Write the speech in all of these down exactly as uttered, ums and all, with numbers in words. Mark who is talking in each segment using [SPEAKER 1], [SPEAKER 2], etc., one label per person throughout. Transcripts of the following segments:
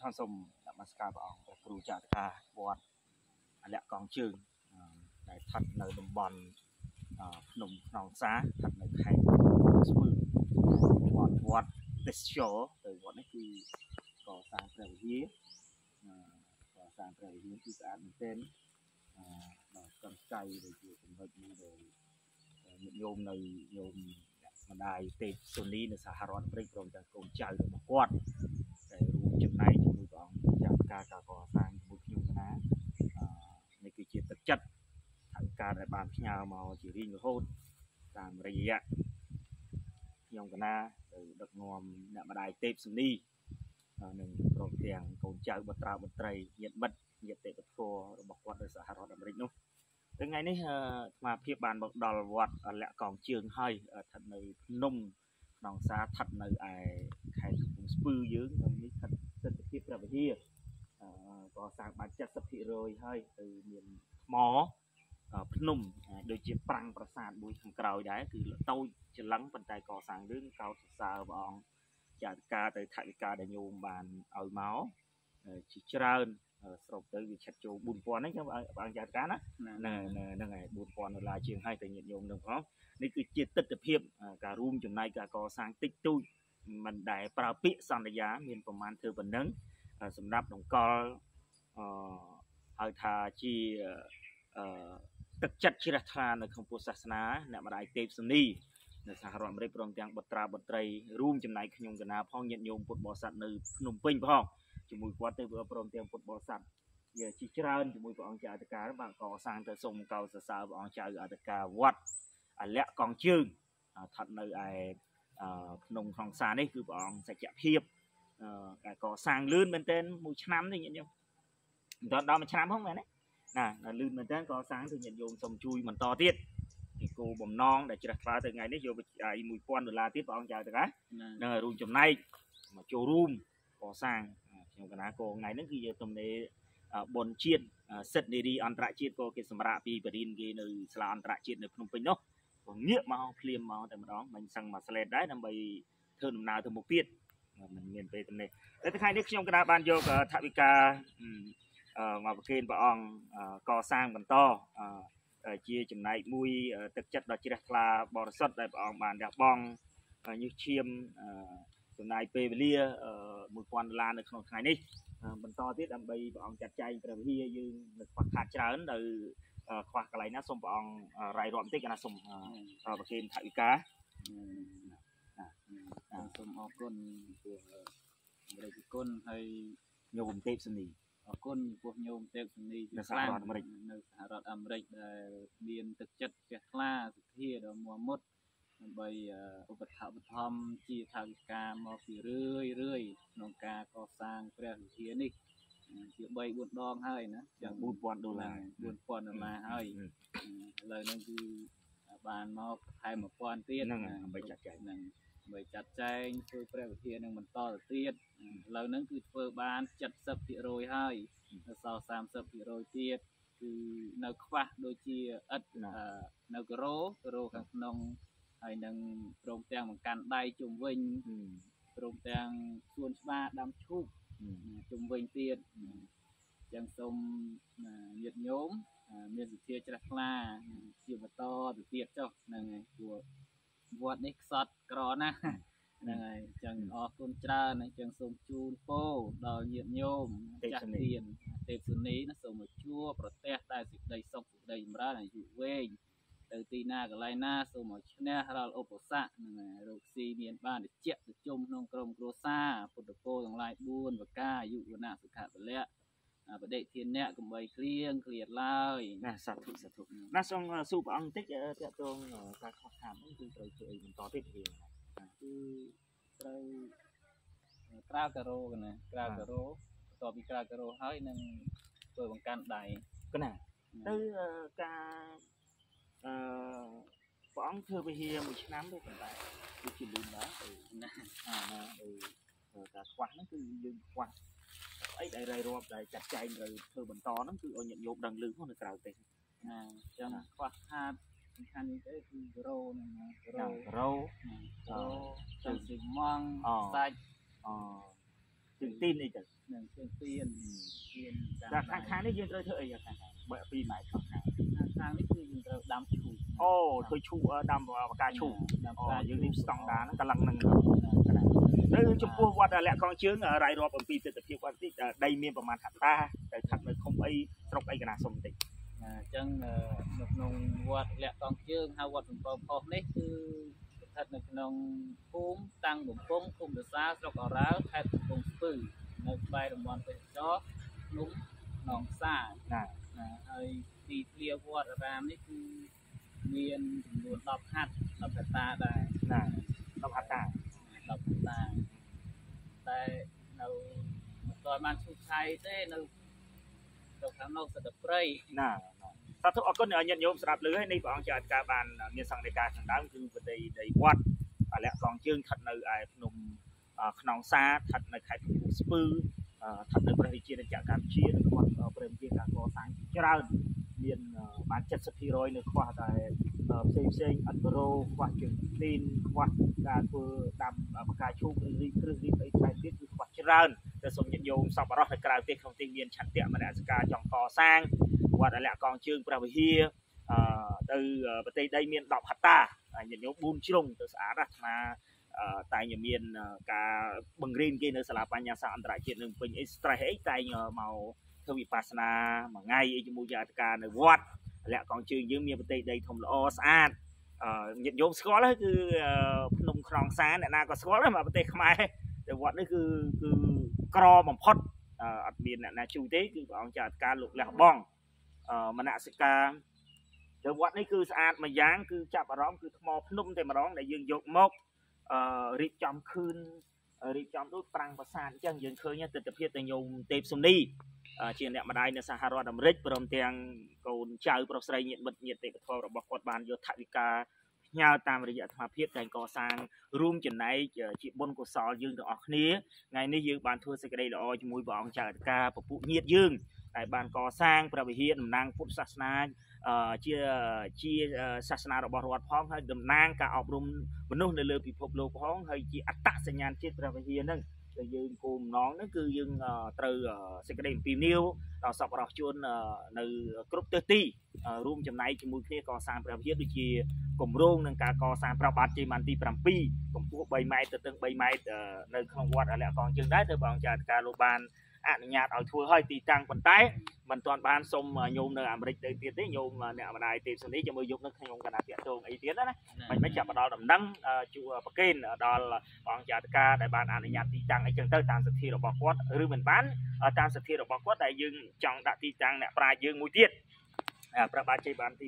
[SPEAKER 1] ท่านสมมาสการพระองค์ครูจักรวอดและกองชื่อในทัดในดมบอลหนุ่มหนองซาทัดในไข่สมือวอดวอดเดชโชโดยวอดนี่คือก่อสร้างประวัติก่อสร้างประวัติที่สะอาดเต็มกำใจโดยที่สมบัตินี้โดยโยมในโยมมาได้เตะส่วนนี้ในสหรัฐอเมริกาตรงจากกรมเจ้าโดยมากวดแต่รู้จุดในจุดมือของจากการก่อสร้างบุญยุคนะในกิจตัดจัดทางการในบ้านพิญญามาจีริงโหดตามระยะยองกันนะโดยดักงอมเนี่ยมาได้เตะส่วนนี้หนึ่งโปรเตียงกรมเจ้าบัตราบัตรเหยียดบัดเหยียดเตะบัตรโฟบอกว่าในสหรัฐอเมริกานู้ถึงไงนี่มาเพียบบานบอกดอลวัดและกองเชืองให้ทัดในนุ่มนองซาทัดในไอไข่ของสปื้ยืงตอนนี้ทัดเส้นเพียบประเทศก็สร้างบานจัดสภิโรยให้từ miềnหมอพนุ่มโดยเฉียบปรังประสานบุยทางกล่าวได้คือเต้าจะลังปัจจัยก่อสร้างเรื่องเก่าสาวบองจากการแต่ถ่ายการได้โยมบานเอาเมาส์ชิจราร์สรุปtớiวิชัดโจบุญปอนนี่ครับบางจากการนะนั่นนั่นไงบุญปอนเวลาเชียงให้แต่nhiệtโยมหนึ่งพร้อมนี่คือจิตติดเพียบการร่วมจำนายการก่อสร้างติ๊กตุ้ยมันได้ปราปิสัญญามีประมาณเท่าบันนั้นสำหรับหลวงกอเอาทาชีตึกจัดชิรัตนาในของพุทธศาสนาเนี่ยมาได้เต็มสนีในสหรัฐอเมริกาตรงจากบัตราบัตรร่วมจำนายขยงกันนาพ้องnhiệtโยมพุทธบริษัทในพนมเพ็งพ้องจมูกวัดเตอร์พร้อมเตรียมพุทธบริษัทอย่าชิจารณ์จมูกองค์จากการบางก่อสร้างแต่ทรงเก่าสาวองค์จากการวัดและกองชื่อถัดในไอ้ขนมของซานี่คือองค์สัจจะเพียบก่อสร้างลื่นเป็นเต้นมูชน้ำนี่อย่างเดียวตอนดาวมันชน้ำห้องไหนนี่น่ะลื่นเป็นเต้นก่อสร้างถึงอย่างโยมสมชุยมันต่อติดที่กูบ่มน้องได้จิรัตราถึงไงนี่โยมไอ้มวยปอนเวลาติดองค์จากการนั่นรุ่งจำในมาโจรูมก่อสร้างอย่างกันนะก็ไงนั่นคือตรงนี้บนเชียนเซตดีดีอันตรายเชียนก็เกี่ยวกับระปีปรินกีในสลาอันตรายเชียนในพนมเพ็งเนาะก็เงี้ยมาเพลียมมาแต่มาดองมันสั่งมาสเลดได้นำไปเทินนาเทินมุกเปียดมันเงียบไปตรงนี้แล้วที่ใครนึกยมกระดาษบานโยกับทวิกามาประเคนประองก่อสร้างกันต่อเชี่ยจำนายมุยตึกจัดดอกจิรัตลาบอร์สดได้ประองบานดาบองยุเชียมจำนายเปเรียมือควันลาในขนมไทยนี่บรรทอที่ดำไปประองจัดใจประเฮียยืนฝักขาดเจริญโดยควักอะไรนะสมประองรายรวมที่กันนะสมประเคนทวิกา
[SPEAKER 2] สมออกก้นตัวบริก้นให้
[SPEAKER 1] โยมเทพสนี
[SPEAKER 2] ออกก้นพวกโยมเทพสนี
[SPEAKER 1] ในสหรัฐอเมริก
[SPEAKER 2] ในสหรัฐอเมริกได้เรียนตึกจัดแก่กล้าสุดที่ดอกมัวมดใบอุปถัมภ์ธรรมจีทาวิกามาฝีเรื่อยเรื่อยนองกาก่อสร้างแปรเทียนี่เกี่ยวใบบุญดองให้นะ
[SPEAKER 1] อย่างบุญปอนดูแล
[SPEAKER 2] บุญปอนมาให้เลยนั่นคือบานมาไทยมาปอนเตี้ย
[SPEAKER 1] นั่งใบจัดใจ
[SPEAKER 2] นั่งใบจัดใจช่วยแปรเทียนั่งมันต่อเตี้ยเลยนั่นคือเปิดบานจัดสับพิโรยให้สาวสามสับพิโรยเตี้ยคือนักฟ้าโดยที่อัดนักโรโรข้างนองไอ้นังโรงแตงเหมือนกันได้จุ่มวิญโรงแตงส่วนสมาดำชุบจุ่มวิญเตียนจังสมเหยียดโยมเมียสุเทียจรักลาเกี่ยวกับต่อตัวเตียนเจ้านั่งไงตัววัดนี้สอดกรอนะนั่งไงจังออกคนจ้านะจังสมจูนโป้ดอกเหยียดโยมจักเตียนเตปสุนีนะสมชั่วประเทศใต้สิบใดสองสิบใดมราในอยู่เว้ยtừ tì na cái lai na số một chén ra ô bột sạ này rồi xì miền ba để chẹt để chôm nông crom crosa phật tử cô thằng lai buôn và ca dụ của nạ sự khả vật lẽ à vật đệ thiên nẹt cùng bày clear clear lai
[SPEAKER 1] nè sát thủ sát thủ nè xong sụp ăn tích cáiตัวการขอถามคือเราเจอมันต่อติดเอง
[SPEAKER 2] คือเรากล้ากระโรกันนะกล้ากระโรต่อปีกล้ากระโรให้นั่งเปิดบังการใด
[SPEAKER 1] ก็น่ะtừการฟ้องเธอไปเฮียมีน้ำด้วยกันไปดูจิลืมนะเออนะอ่าเออการควันนั่นคือยืนควันไอ้ได้รอบได้จัดใจเลยเธอบรรทอนั่นคือเอาหยัดโยบดังลืมพวกนักกล่าวเต็ม
[SPEAKER 2] อ่าจังควักหาสำคัญนี่ก็คือโรนะนะ
[SPEAKER 1] โรโร
[SPEAKER 2] โรจังสิมองใส่
[SPEAKER 1] อ๋อជើងទីនអីទៅ
[SPEAKER 2] នឹងជើងទៀនទៀន
[SPEAKER 1] តែខាងខាងនេះយើងត្រូវធ្វើអីខាងខាងបើពីម៉ែខាងខាង
[SPEAKER 2] ខាងនេះគឺយើងត្រូវដាំឈូក
[SPEAKER 1] អូធ្វើឈូកដាំបកាឈូក
[SPEAKER 2] ដាំ
[SPEAKER 1] អូ
[SPEAKER 2] ផ្កា
[SPEAKER 1] យើង
[SPEAKER 2] ឈូ
[SPEAKER 1] នេះ
[SPEAKER 2] ក
[SPEAKER 1] ស្តង់ដាហ្នឹងកន្លងហ្នឹងទៅចំពោះវត្តលក្ខកងជើងរាយរាប់អំពីទិដ្ឋភាពវត្តនេះដីមានប្រមាណហត្តាទៅស្ថិតនៅឃុំអីស្រុកអីកណាសុំបន្តិច
[SPEAKER 2] អញ្ចឹងនៅក្នុងវត្តលក្ខកងជើងហៅវត្តសំពៅផុសនេះគឺស្ថិតនៅក្នុងភូមិតាំងបំពង់ឃុំរសាស្រុកអរ៉ាវខេត្តកំពង់ស្ពឺនៅក្បែរតំបន់ទេសចរភ្នំหนองសាណា ហើយទីធ្លាវត្តអារាមនេះគឺមានចំនួនដប់ហត្ថដប់ហត្តាដែរ
[SPEAKER 1] ណាដប់ហត្តា
[SPEAKER 2] ដប់ហត្តាតែនៅមិនទាន់បានឈូសឆាយទេនៅទៅខាងនោះសិតតែព្រៃ
[SPEAKER 1] ណាសាធុអរគុណញាតិញោមស្ដាប់ឮហើយនេះព្រះអង្គជាអធិការបានមានសង្កេតការខាងដើមគឺប្រទេសដីវត្តលក្ខកងជើងស្ថិតនៅឯភ្នំខ្នងសាស្ថិតនៅខេត្តកំពង់ស្ពឺស្ថិតនៅប្រទេសជារាជាកម្ពុជានិងគាត់ព្រមជាការកសាងច្រើនមានបាន เจ็ดสิบเปอร์เซ็นต์ នៅខ្វះតែផ្សេងផ្សេងអន្តរោខ្វះជើងទីនខ្វះការធ្វើដាំបកាឈូកឬរីគ្រឹះរីអីផ្សេងទៀតគឺខ្វះច្រើនតែសូមញាតិញោមសប្បុរសនៅក្រៅប្រទេសក្នុងទីមានឆន្ទៈមនសិការចង់កសាងវត្តលក្ខកងជើងព្រះវិហារទៅប្រទេសដីមាន ដប់ហត្តាញាតិញោម បួន ជ្រុងទៅស្អាតណាស់ថាតែញមានការបង្រៀនគេនៅសាលាបញ្ញាសាស្ត្រអន្តរជាតិនឹងពេញអី stress អីតែមកធ្វើវិបស្សនាមួយថ្ងៃអីជាមួយជាអធិការនៅវត្តលក្ខកងជើងយើងមានប្រទេសដីធំល្អស្អាតញាតិញោមស្គាល់ហើយគឺភ្នំខ្នងសាអ្នកណាក៏ស្គាល់ដែរមកប្រទេសខ្មែរតែវត្តនេះគឺគឺក្របំផុតអត់មានអ្នកណាជួយទេគឺព្រះអង្គចាអធិការលោកលះបង់មនសិការទៅវត្តនេះគឺស្អាតម្យ៉ាងគឺចាប់អារម្មណ៍គឺថ្មភ្នំតែម្ដងដែលយើងយកមករៀបចំខឿនរៀបចំដូចប្រាំងប្រាសាទអញ្ចឹងយើងឃើញទិដ្ឋភាពទៅញោមទេពសុនីជាអ្នកម្ដាយនៅសហរដ្ឋអាមេរិកព្រមទាំងកូនចៅប្រុសស្រីញាតិមិត្តញាតិទេពធម៌របស់គាត់បានយកថវិកាផ្ញើតាមរយៈអាត្មាភាពតែកសាងរួមចំណែកជាបុណ្យកុសលយើងទាំងអស់គ្នាថ្ងៃនេះយើងបានធ្វើសេចក្តីល្អជាមួយព្រះអង្គចៅអធិការពពុះញាតិយើងដែលបានកសាងព្រះវិហារតំណាងពុទ្ធសាសនាជាជាសាសនារបស់រដ្ឋផងហើយតំណាងការអប់រំមនុស្សនៅលើពិភពលោកផងហើយជាអត្តសញ្ញាណជាតិព្រះវិហារហ្នឹងដែលយើងគោលបំណងហ្នឹងគឺយើងត្រូវសេចក្តីអំពីនីវដល់សប្បុរសជននៅគ្រប់ទិសទីរួមចំណែកជាមួយគ្នាកសាងព្រះវិហារដូចជាគម្រោងនឹងការកសាងព្រះបាទជ័យវន្ទី 7 កម្ពស់ 3 ម៉ែត្រទៅទឹក 3 ម៉ែត្រនៅក្នុងវត្តលក្ខកងជើងដែរទៅព្រះអង្គចាអធិការលោកបានអនុញ្ញាតឲ្យធ្វើឲ្យទីតាំងប៉ុន្តែមិនទាន់បានសុំញោមនៅអាមេរិកទៅទៀតទេញោមអ្នកម្ដាយទេពសុនីជាមួយយកនៅក្នុងគណៈតាក់ទងអីទៀតណាមិនមិនចាប់ដល់ដំណឹងជួប្រកេនដល់ព្រះអង្គចាអធិការដែលបានអនុញ្ញាតទីតាំងអីចឹងទៅតាមសទ្ធារបស់គាត់ឬមិនបានតាមសទ្ធារបស់គាត់តែយើងចង់ដាក់ទីតាំងអ្នកប្រាជ្ញយើងមួយទៀតព្រះបាទជ័យវន្ទី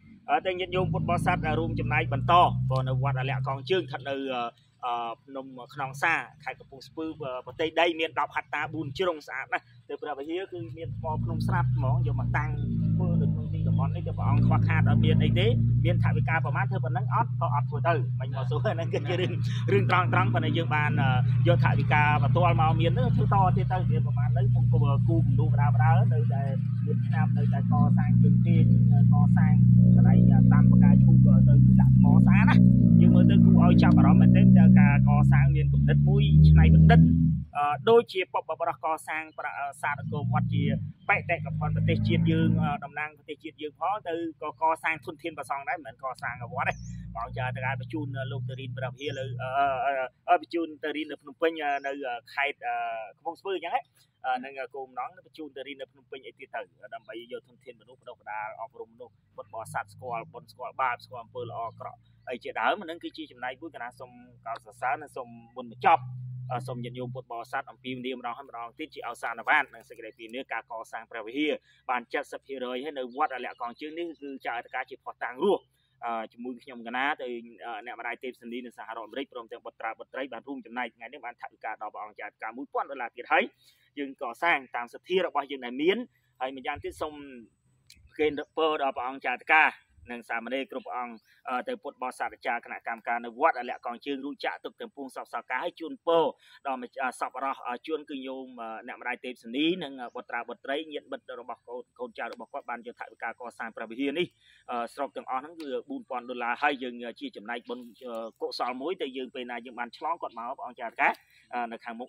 [SPEAKER 1] 7 តែញាតិញោមពុទ្ធបរិស័ទរួមចំណែកបន្តព្រោះនៅវត្តលក្ខកងជើងស្ថិតនៅភ្នំខ្នងសាខេត្តកំពង់ស្ពឺប្រទេសដីមាន ដប់ហត្តា បួន ជ្រុងស្អាតណាស់ទៅព្រះវិហារគឺមានថ្មភ្នំស្រាប់ហ្មងយកមកតាំងធ្វើនៅក្នុងទីតំបន់នេះទៅព្រះអង្គខ្វះខាតអត់មានអីទេមានថវិកាប្រមាណធ្វើប៉ុណ្ណឹងអត់ក៏អត់ធ្វើទៅមិនមកសួរហ្នឹងគឺជារឿងរឿងត្រង់ត្រង់ប៉ុន្តែយើងបានយកថវិកាបន្ទាល់មកមានទៅធ្វើតទៀតទៅវាប្រមាណទៅពុំគូគូមនុស្សបដាបដានៅតែមានឆ្នាំនៅតែកសាងជើងទីកសាងកន្លែងតាមបកាឈូកទៅដាក់ថ្មស្អាតណាយើងមើលទៅគូឲ្យចាប់អារម្មណ៍មែនទេតែការកសាងមានគំនិតមួយឆ្នៃបណ្ឌិតដូចជាបបបរោះកសាងប្រាសាទអង្គរវត្តជាបេតិកភណ្ឌប្រទេសជាតិយើងតំណាងប្រទេសជាតិយើងផងទៅក៏កសាងធនធានប្រសង់ដែរមិនមែនកសាងវត្តទេបងចាទៅការបញ្ជូនលោកទៅរៀនព្រះវិហារលើបញ្ជូនទៅរៀននៅភ្នំពេញនៅខេត្តកំពង់ស្ពឺអញ្ចឹងហ្នឹងគោលបំណងបញ្ជូនទៅរៀននៅភ្នំពេញអីទៀតទៅដើម្បីយកធនធានមនុស្សបដិបដាលអប់រំមនុស្សពុទ្ធបរិស័ទស្គាល់បុណ្យស្គាល់បាបស្គាល់អំពើល្អអាក្រក់អីជាដើមហ្នឹងគឺជាចំណែកមួយគណៈសូមកោតសរសើរនិងសូមមុនបញ្ចប់សូមញាតិញោមពុទ្ធបរិស័ទអំពីនាមម្ដងហើយម្ដងទៀតជាអសានវ៉ាននិងសេចក្តីពីនេះការកសាងព្រះវិហារបាន เจ็ดสิบเปอร์เซ็นต์ ហើយនៅវត្តលក្ខកងជើងនេះគឺចៅអធិការជាផុសតាំងរស់ជាមួយខ្ញុំកណាទៅអ្នកម្ដាយទេពសេនីនៅសហរដ្ឋអាមេរិកព្រមទាំងបុត្រាបុត្រីបានរួមចំណែកថ្ងៃនេះបានថវិកាដល់ព្រះអង្គចាអធិការ មួយពាន់ដុល្លារទៀតហើយយើងកសាងតាមសទ្ធារបស់យើងដែលមានហើយម្យ៉ាងទៀតសូមគេពរដល់ព្រះអង្គចាអធិការនិងសាមណេរគ្រប់អង្គទៅពុទ្ធបរិស័ទអាចារ្យគណៈកម្មការនៅវត្តលក្ខកងជើងរួចចាក់ទុកទាំងពួងសពសកការឲ្យជូនពរដល់សពរស់ជួនគឺញោមអ្នកម្ដាយទេពសេនីនិងបុត្រាបុត្រីញាតិមិត្តរបស់កូនកូនចៅរបស់គាត់បានយកថវិកាកសាងព្រះវិហារនេះស្របទាំងអស់ហ្នឹងគឺ បួនពាន់ដុល្លារហើយយើងជាចំណែកបុណ្យកុសលមួយតែយើងពេលណាយើងបានឆ្លងគាត់មកព្រះអង្គចាអធិការនៅខាងមុខហ្នឹង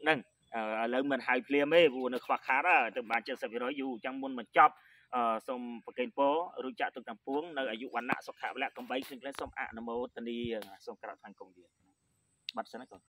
[SPEAKER 1] អឺឥឡូវមិនហើយភ្លាមទេព្រោះនៅខ្វះខាតទៅបានเจ็ดสิบเปอร์เซ็นต์យូរអញ្ចឹងមុនបញ្ចប់អឺសូមប្រកេនពររួចចាក់ទុកទាំងពួងនៅអាយុវណ្ណៈសុខៈពលៈកំបីគ្លិនៗសូមអនុមោទនីសូមក្រាបថ្វាយគុំលាបាត់សិនណាកូន